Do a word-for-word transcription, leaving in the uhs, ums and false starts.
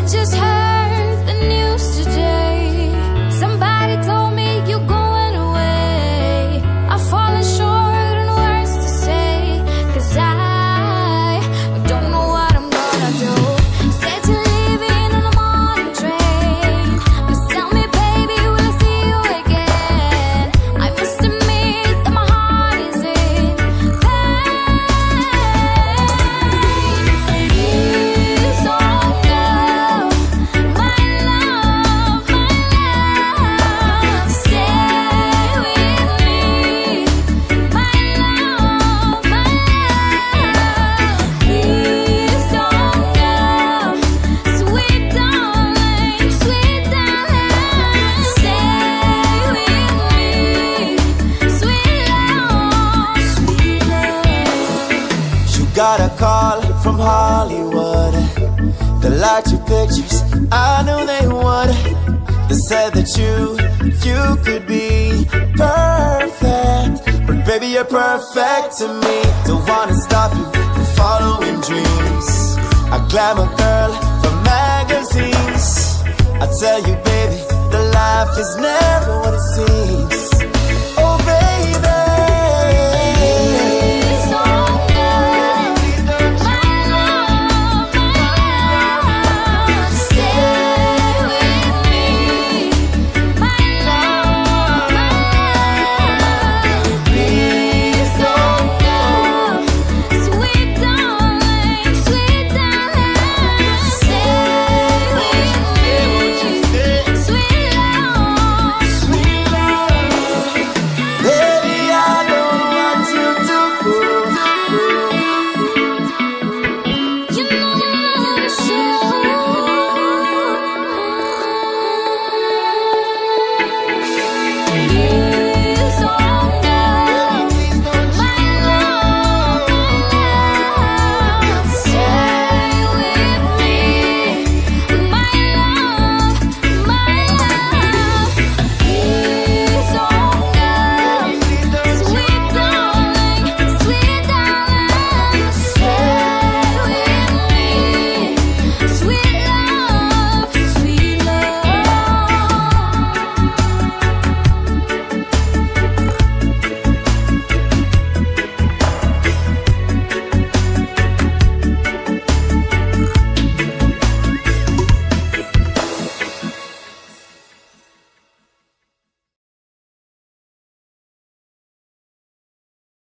just heard the news today. Somebody told me you're going away. I've fallen short on words to say, 'cause I don't know what I'm gonna do. Said you're leaving on the morning train. Just tell me, baby, will I see you again? I must admit that my heart is in pain. Please don't go, my love, my love. Stay with me, my love, my love. Please don't go, sweet darling, sweet darling. Stay with me, sweet love, sweet love. You got a call from Hollywood. They liked your pictures, I knew they would. They said that you, you could be perfect, but baby you're perfect to me. Don't wanna stop you from following dreams. A glamour girl from magazines. I tell you baby, the life is never